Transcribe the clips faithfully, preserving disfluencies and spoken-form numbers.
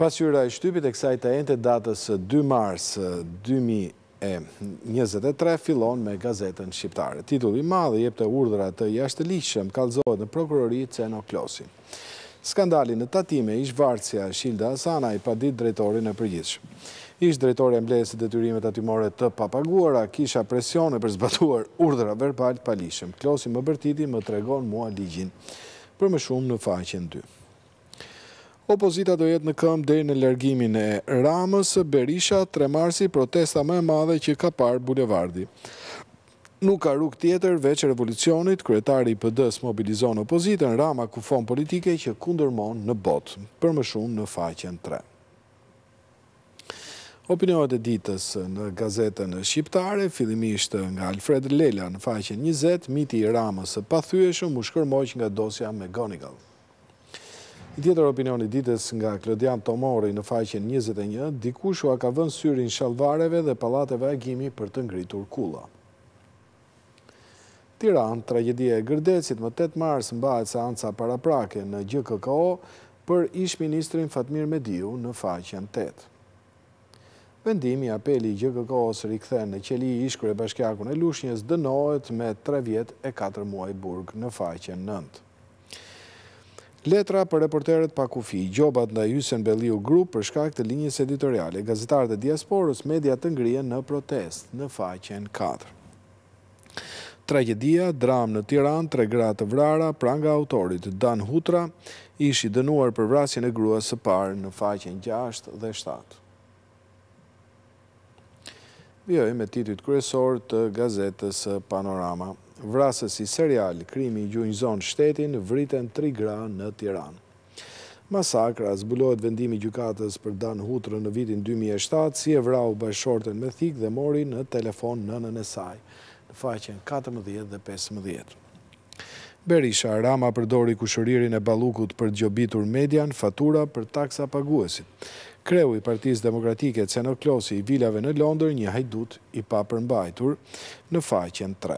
Pasqyra e shtypit e kësaj tajente datës dy mars dy mijë e njëzet e tre fillon me gazetën shqiptare. Titulli i madh jep të urdhra të jashtëligjshëm kallëzohet në prokurori Ceno Klosi. Skandali në tatime ish varësja Shilda Asana i pa ditë drejtorin e përgjithshëm. Ish drejtori e mbledhjes së detyrimet tatimore të papaguara kisha presione për zbatuar urdhra verbal të palishëm. Klosi më bërtiti më tregon mua ligjin. Për më shumë në faqen dy. Opozita do jetë në këmbë deri në largimin e Ramës, Berisha, tre marsi, protesta më e madhe që ka parë bulevardi. Nuk ka rrugë tjetër veç revolucionit, kryetari i P D-s mobilizon opozitën, Rama kufon politike që kundërmon në botë. Për më shumë në faqen tre. Opinionet e ditës në gazetën shqiptare, fillimisht nga Alfred Lela në faqen njëzet, miti i Ramës së pathyeshëm u shkërmoq nga dosja McGonigal. I tjetër opinioni ditës nga Klodian Tomori në faqen njëzet e një, dikush ua ka vënë syrin shalvareve dhe pallateve agimi për të ngritur kulla. Tiranë, tragjedia e Gërdecit, më tetë mars mbahet seanca paraprake në G K K O për ish-ministrin Fatmir Mediu në faqen tetë. Vendimi i apeli i G K K O-s rikthen në qeli i ish-kryebashkiakun e Lushnjës dënohet me tre vjet e katër muaj burg në faqen nëntë. Letra për reporterët pa kufi, gjobat ndaj Hysen Belliu Group për shkak të linjës editoriale, gazetarët e diasporës, media të ngrihen në protest në faqen katër. Tragjedia, dram në Tiranë, tre gra të vrara, pranga autorit Dan Hutra, ishi dënuar për vrasjen e gruas së parë në faqen gjashtë dhe shtatë. Vjoj me titujt kryesor të gazetës Panorama. Vrasësi serial, krimi i gjunjëzon shtetin, vriten tri gra në Tiranë. Masakra, zbulohet vendimi i gjykatës për Dan Hutrën në vitin dy mijë e shtatë, si e vrau bashkëshorten me thik dhe mori në telefon nënën e saj, në faqen katërmbëdhjetë dhe pesëmbëdhjetë. Berisha, Rama përdori kushëririn e Ballukut për gjobitur median, fatura për taksa paguesit. Kreu i Partisë Demokratike Ceno Klosi i vilave në Londër, një hajdut i papërmbajtur në faqen tre.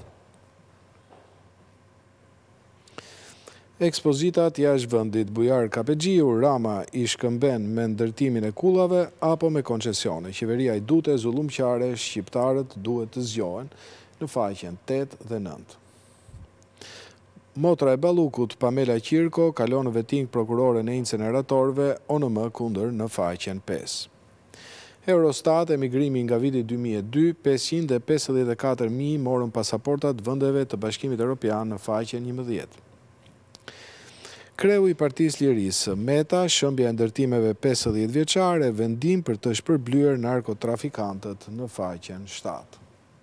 Ekspozitat jashtë vendit, Bujar Kapexhiu, Rama i shkëmben me ndërtimin e kullave apo me koncesione. Qeveria i dute zullumqare, shqiptarët duhet të zgjohen në faqen tetë dhe nëntë. Motra e Ballukut, Pamela Qirko, kalon në vetting prokurore në inceneratorëve O N M kundër në faqen pesë. Eurostat, emigrimi nga viti dy mijë e dy, pesëqind e pesëdhjetë e katër mijë morën pasaportat vendeve të Bashkimit Evropian në faqen njëmbëdhjetë. Kreu i Partisë Lirisë, Meta, shëmbja e ndërtimeve pesëdhjetë vjeçare, vendim për të shpërblyer narkotrafikantët në faqen shtatë.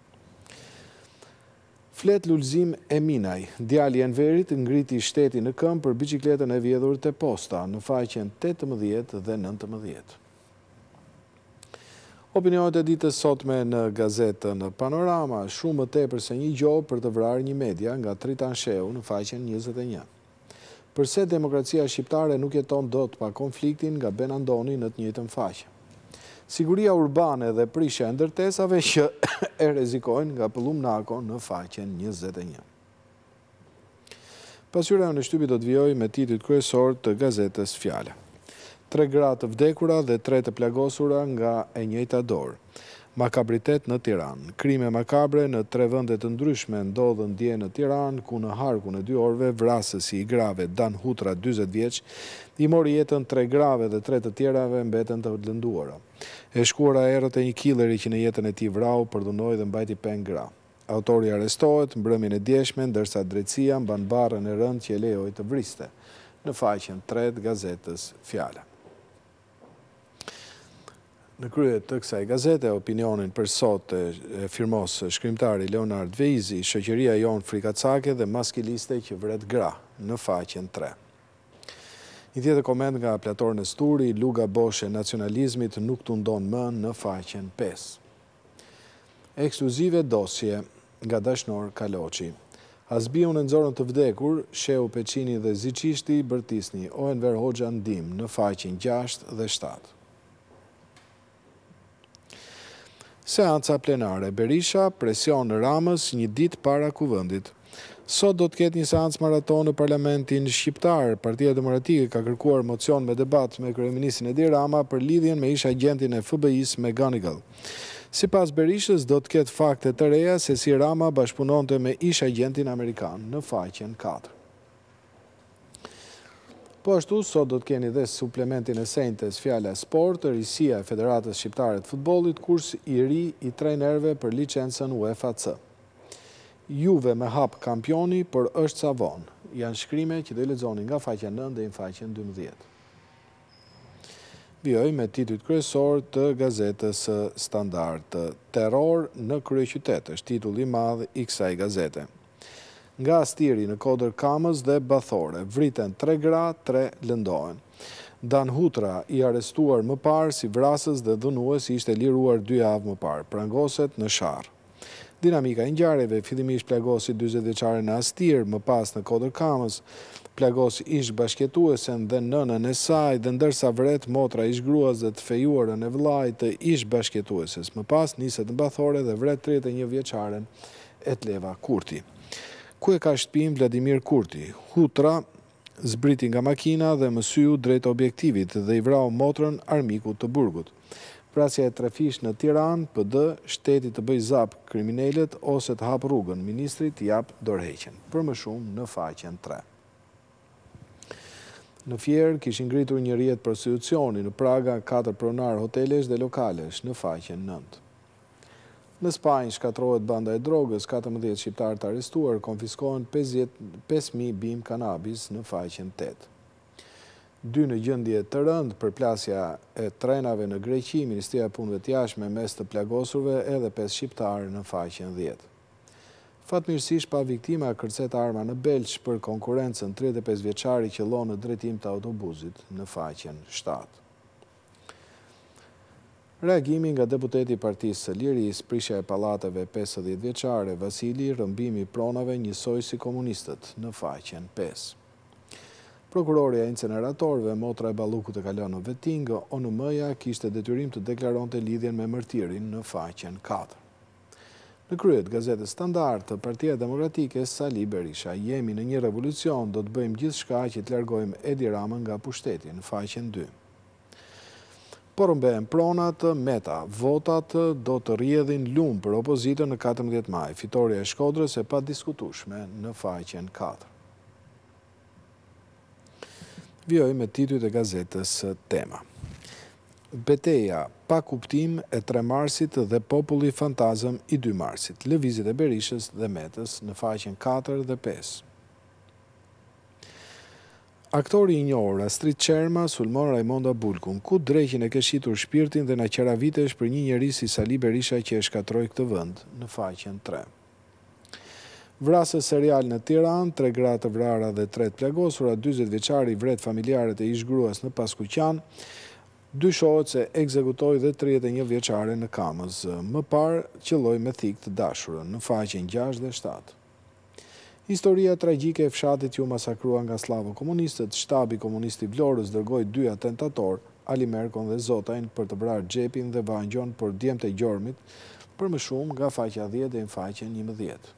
Flet lulëzim e Minaj, djali Enverit ngriti shteti në këmbë për biçikletën e vjedhur te posta në faqen tetëmbëdhjetë dhe nëntëmbëdhjetë. Opinionet e ditës sotme në gazetën Panorama, shumë më tepër se një gjobë për të vrarë një media nga Tritan Sheu në faqen njëzet e një. Përse demokracia shqiptare nuk jeton dot pa konfliktin nga Ben Andoni në të njëjtën faqe. Siguria urbane dhe prishja e ndërtesave që e rrezikojnë nga Pëllum Nako në faqen njëzet e një. Pasqyra në shtypi do të vijoj me titujt kryesor të gazetës Fjala. Tre gra të vdekura dhe tre të plagosura nga e njëjta dorë. Makabritet në Tiranë. Krime makabre në tre vende të ndryshme ndodhen dje në Tiranë, ku në harkun e dy orëve vrasësi i grave Dan Hutra, dyzet vjeç, i mori jetën tre grave dhe tre të tjerave mbeten të lënduara. E shkuara erët e një killeri që në jetën e tij vrau, përdhunoi dhe mbajti pesë gra. Autori arrestohet mbrëmjen e djeshme, ndërsa drejtësia mban barrën e rëndë që e lejoi të vriste. Në faqen tre të gazetës Fjala. Në krye të kësaj gazete, opinionin për sot e firmos shkrimtari Leonard Veizi, shoqëria jon frikacake dhe maskiliste që vret gra, në faqen tre. Një tjetër koment nga Plator Nesturi, luga boshe nacionalizmit nuk tundon më, në faqen pesë. Ekskluzive dosje nga Dashnor Kaloçi. Asbiu në nxorën të vdekur, Sheu Peçini dhe Ziçishti bërtisni, o Enver Hoxha ndim, në faqen gjashtë dhe shtatë. Seanca plenare, Berisha, presion në Ramës një ditë para kuvendit. Sot do të ketë një seancë maraton në Parlamentin Shqiptar. Partia Demokratike ka kërkuar mocion me debat me kryeministrin Edi Rama për lidhjen me ish agentin e F B I-s McGonigal. Sipas Berishës, do të ketë fakte të reja se si Rama bashkëpunonte me ish agentin amerikan në faqen katër. Po ashtu, sot do të keni dhe suplementin e sejntes fjala sport, risia e Federatës Shqiptare të Futbollit, kurs i ri i trajnerëve për licencën UEFA C. Juve me hap kampioni, por është sa vonë. Janë shkrime që do i lexoni nga faqja nëntë dhe në faqen dymbëdhjetë. Vjoj me titujt kryesor të gazetës Standard. Terror në kryeqytet është titulli i madh i kësaj gazete. Nga Astiri në Kodër Kamës dhe Bathore, vriten tre gra, tre lëndohen. Dan Hutra, i arrestuar më parë si vrasës dhe dhunues, ishte liruar dy javë më parë, prangoset në Sharr. Dinamika e ngjarjeve, fillimisht plagosi dyzet vjeçare në Astir, më pas në Kodër Kamës, plagosi ish bashkëtuesen dhe nënën e saj, dhe ndërsa vret motra ish gruas dhe të fejuarën e vllajt të ish bashkëtueses. Më pas niset në Bathore dhe vret tridhjetë e një vjeçaren Etleva Kurti. Ku e ka shtëpinë Vladimir Kurti? Hutra zbriti nga makina dhe mësyu drejt objektivit dhe i vrau motrën armikut të burgut. Prasja e trefish në Tiranë, P D, shteti të bëj zap kriminalet ose të hap rrugën, ministrit jap dorëheqjen. Për më shumë në faqen tre. Në Fier kishin ngritur një rrjet prostitucioni, në Praga katër pronar hotelesh dhe lokalesh, në faqen nëntë. Në Spanjë shkatrohet banda e drogës, katërmbëdhjetë shqiptarë të arrestuar, konfiskohen pesë mijë bim kanabis, në faqen tetë. Dy në gjendje të rëndë për plasja e trenave në Greqi, Ministria e Punëve të Jashtme mes të plagosurve edhe pesë shqiptarë në faqen dhjetë. Fatmirësisht pa viktima kërcet arma në Belç për konkurencën tridhjetë e pesë vjeçari që llonë në drejtim të autobusit, në faqen shtatë. Reagimi nga deputeti i Partisë së Lirisë, prishja e pallateve pesëdhjetë vjeçare Vasili, rrëmbimi i pronave njësoj si komunistët, në faqen pesë. Prokuroria e inceneratorëve, motra e Ballukut e kalon në vettingë, O N M-ja kishte detyrim të deklaronte lidhjen me mërtirin, në faqen katër. Në kryet gazetës Standard të Partia Demokratike, Sali Berisha, jemi në një revolucion, do të bëjmë gjithçka që të largojmë Edi Ramën nga pushteti, në faqen dy. Por mbehen pronat, Meta, votat do të rrjedhin lum për opozitën në katërmbëdhjetë maj, fitoria e Shkodrës e padiskutueshme, në faqen katër. Vjoj me titujt e gazetës Tema. Beteja pa kuptim e tre marsit dhe populli fantazëm i dy marsit, lëvizjet e Berishës dhe Metës, në faqen katër dhe pesë. Aktori i njohur Astrid Qerma sulmon Raimonda Bulkun, ku dreqin e ke shitur shpirtin dhe na qera vitesh për një njeri si Sali Berisha që e shkatroi këtë vend, në faqen tre. Vrasës serial në Tiranë, tre gra të vrara dhe tre të plagosura, dyzet vjeçari vret familjarët e ish gruas në Paskuqan, dyshohet se ekzekutoi dhe tridhjetë e një vjeçare në Kamës, më parë qelloi me thik të dashurën, në faqen gjashtë dhe shtatë. Historia tragjike e fshatit që u masakrua nga slavo-komunistët, shtabi komunist i Vlorës dërgoi dy atentator, Ali Merkon dhe Zotajn, për të vrarë Xhepin dhe Vangjon, por djemtë e gjormit, për më shumë nga faqja dhjetë dhe në faqen njëmbëdhjetë.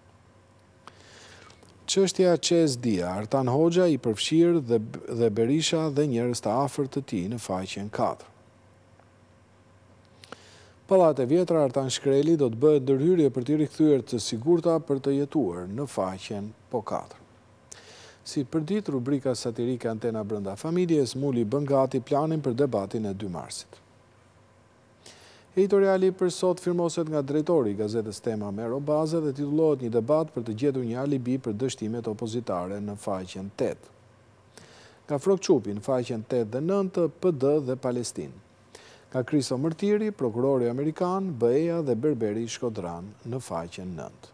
Çështja Qez Dia, Artan Hoxha i përfshirë dhe, dhe Berisha dhe njerëz të afërt të tij, në faqen katër. Pallate vjetra Artan Shkreli do të bëhet ndërhyrje për të rikthyer të sigurta për të jetuar, në faqen po katër. Si përdit rubrika satirike Antena brenda familjes, Muli bën gati planin për debatin e dy marsit. Editoriali për sot firmoset nga drejtori i gazetës Tema Mero Baze dhe titullohet një debat për të gjetur një alibi për dështimet opozitare, në faqen tetë. Nga Frokçupi në faqen tetë dhe nëntë, P D dhe Palestinë. Nga Kristo Mërtiri, prokurori amerikan, B E-ja dhe Berberi Shkodran, në faqen nëntë.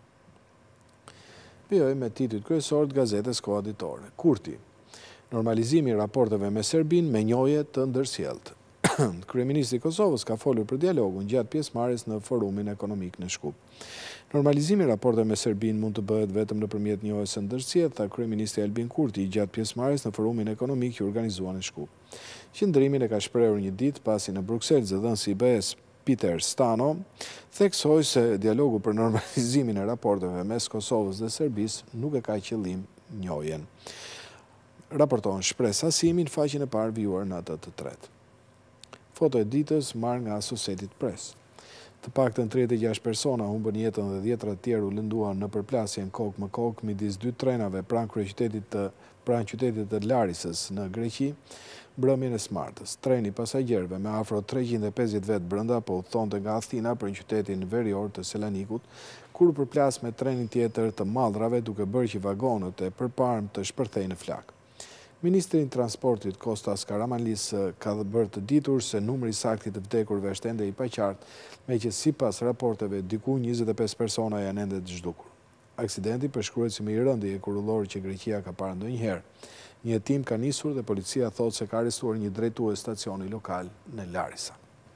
Vijoj me titujt kryesor të gazetës Koaditore. Kurti. Normalizimi i raporteve me Serbinë me njohje të ndërsjelltë. Kryeministri i Kosovës ka folur për dialogun gjatë pjesëmarrjes në forumin ekonomik në Shkup. Normalizimi i raporteve me Serbinë mund të bëhet vetëm nëpërmjet njohjes së ndërsjelltë, tha kryeministri Albin Kurti gjatë pjesëmarrjes në forumin ekonomik që organizuan në Shkup. Qëndrimin e ka shprehur një ditë pasi në Bruksel zëdhënësi i B E S Peter Stano, theksoi se dialogu për normalizimin e raporteve mes Kosovës dhe Serbisë nuk e ka qëllim njohjen. Raporton Shpresa Simi në faqen e parë vijuar në atë të tretë. Foto e ditës marrë nga Associated Press. Të paktën tridhjetë e gjashtë persona humbën jetën dhe dhjetra të tjerë u lënduan në përplasjen kokë më kokë midis dy trenave pranë kryeqytetit të pranë qytetit të Larisës në Greqi, mbrëmjen e smartës. Treni pasagjerëve me afro treqind e pesëdhjetë vet brenda po udhëtonte nga Athina për qytetin verior të Selanikut, kur u përplas me trenin tjetër të mallrave duke bërë që vagonët e përparme të shpërthejnë në flak. Ministri i Transportit Kostas Karamanlis ka bërë të ditur se numri i saktë të vdekurve është ende i paqartë, meqë sipas raporteve diku njëzet e pesë persona janë ende të zhdukur. Aksidenti përshkruhet si më i rëndi e kurulor që Greqia ka parë ndonjëherë. Një hetim ka nisur dhe policia thotë se ka arrestuar një drejtues stacioni lokal në Larisa.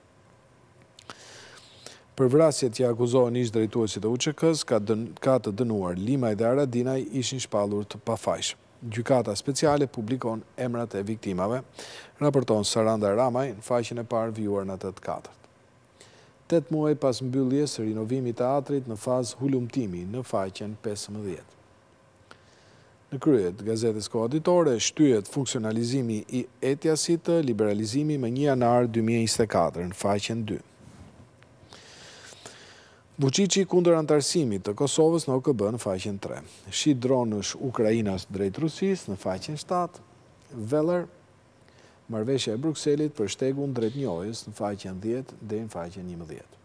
Për vrasjet që akuzohen ish drejtuesit e U Q K-s ka, ka të dënuar Limaj dhe Aradinaj ishin shpallur të pafajshëm. Gjykata speciale publikon emrat e viktimave, raporton Saranda Ramaj në faqen e parë vijuar në atë të katërt. Tet muaj pas mbylljes së rinovimit të teatrit në fazë hulumtimi në faqen pesëmbëdhjetë. Në kryet gazetës koaditore shtyhet funksionalizimi i Etiasit, liberalizimi me një janar dy mijë e njëzet e katër në faqen dy. Vučići kundër antarësimit të Kosovës në O K B në faqen tre. Shit dronësh Ukrainas drejt Rusisë në faqen shtatë. Veller, marrëveshja e Brukselit për shtegun drejt njohjes në faqen dhjetë dhe në faqen njëmbëdhjetë.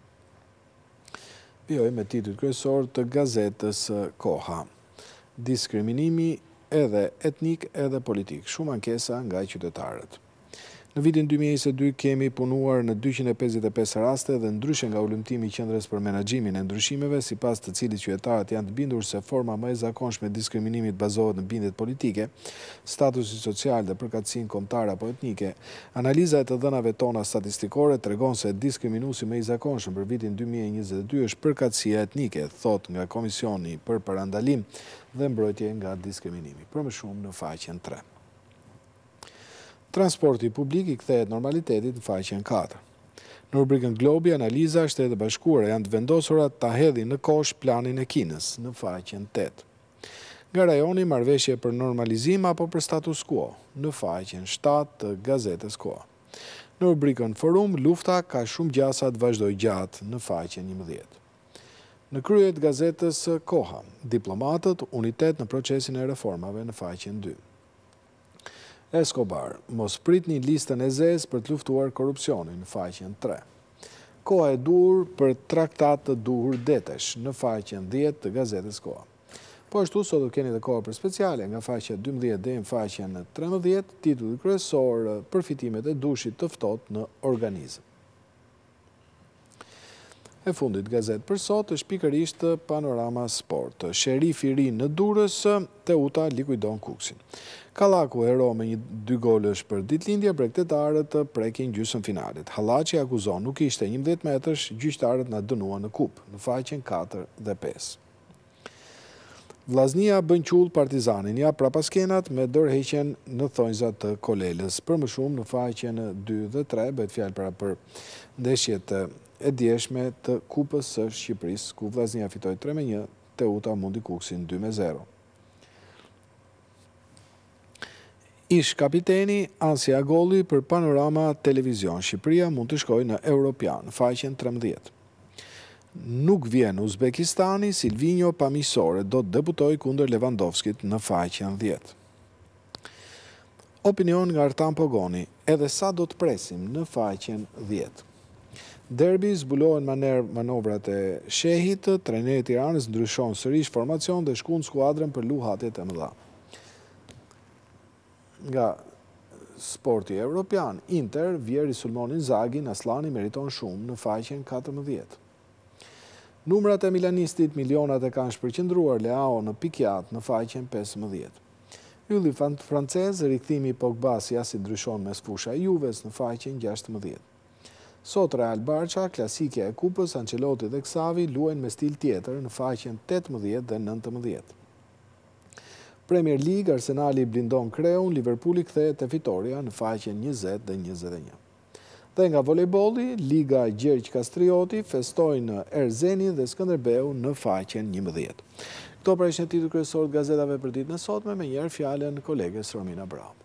Vijoj me titujt kryesor të gazetës Koha. Diskriminimi edhe etnik edhe politik. Shumë ankesa nga qytetarët. Në vitin dy mijë e njëzet e dy kemi punuar në dyqind e pesëdhjetë e pesë raste dhe ndryshe nga ulëmtimi i qendrës për menaxhimin e ndryshimeve, sipas të cilit qytetarët janë të bindur se forma më e zakonshme e diskriminimit bazohet në bindjet politike, statusi social dhe përkatësinë kombëtare apo etnike. Analiza e të dhënave tona statistikore tregon se diskriminuesi më i zakonshëm për vitin dy mijë e njëzet e dy është përkatësia etnike, thot nga Komisioni për Parandalim dhe Mbrojtje nga Diskriminimi. Për më shumë në faqen tre. Transporti publik i kthehet normalitetit në faqen katër. Në rubrikën Globi, analiza Shtetet e Bashkuara janë të vendosura ta hedhin në kosh planin e Kinës në faqen tetë. Nga rajoni, marrëveshje për normalizim apo për status quo në faqen shtatë të gazetës Koha. Në rubrikën Forum, lufta ka shumë gjasa të vazhdoj gjatë në faqen njëmbëdhjetë. Në kryet gazetës Koha, diplomatët, unitet në procesin e reformave në faqen dy. Escobar, mos pritni listën e zezë për të luftuar korrupsionin në faqen tre. Koha e dur për traktat të duhur detesh në faqen dhjetë të gazetës Koha. Po ashtu sot do keni dhe kohë për speciale nga faqja dymbëdhjetë dhe në faqen trembëdhjetë, titulli kryesor përfitimet e dushit të ftohtë në organizëm. E fundit gazetë për sot është pikërisht Panorama Sport. Sherifi i ri në Durrës, Teuta likuidon Kuksin. Kallaku hero me një dy golësh për ditëlindje, bregdetarët prekin gjysmë finalit. Hallaçi akuzon nuk ishte njëmbëdhjetë metrësh, gjyqtarët na dënuan në kup, në faqen katër dhe pesë. Vllaznia bën qull Partizanin, ja prapaskenat me dorëheqjen në thonjzat të Kolelës. Për më shumë në faqen dy dhe tre bëhet fjalë para për ndeshjet e djeshme të Kupës së Shqipërisë, ku Vllaznia fitoi tre me një, Teuta mundi Kuksin dy me zero. Ish kapiteni Ansi Agolli për Panorama Televizion. Shqipëria mund të shkojë në Europian, faqen trembëdhjetë. Nuk vjen Uzbekistani, Silvinjo pamisore do të debutoj kundër Lewandowskit në faqen dhjetë. Opinion nga Artan Pogoni, edhe sa do të presim në faqen dhjetë. Derbi zbulohen manovrat e Shehit, trajneri i Tiranës ndryshon sërish formacion dhe shkon skuadrën për luhatjet e mëdha. Nga sporti evropian, Inter vjer Sulmon Inzaghin, Aslani meriton shumë në faqen katërmbëdhjetë. Numrat e milanistit, milionat e kanë shpërqendruar Leao në pikjat në faqen pesëmbëdhjetë. Ylli francez, rikthimi i Pogbas si ndryshon mes fusha e Juves në faqen gjashtëmbëdhjetë. Sot Real Barça, klasikja e Kupës, Ancelotti dhe Xavi luajnë me stil tjetër në faqen tetëmbëdhjetë dhe nëntëmbëdhjetë. Premier League, Arsenali blindon Kreun, Liverpooli kthehet te fitoria në faqen njëzet dhe njëzet e një. Dhe nga volejbolli, Liga Gjergj Kastrioti festoi në Erzeni dhe Skënderbeu në faqen njëmbëdhjetë. Këto pra ishin titujt kryesorë të gazetave për ditën e sotme, me njëherë fjalën koleges Romina Brau.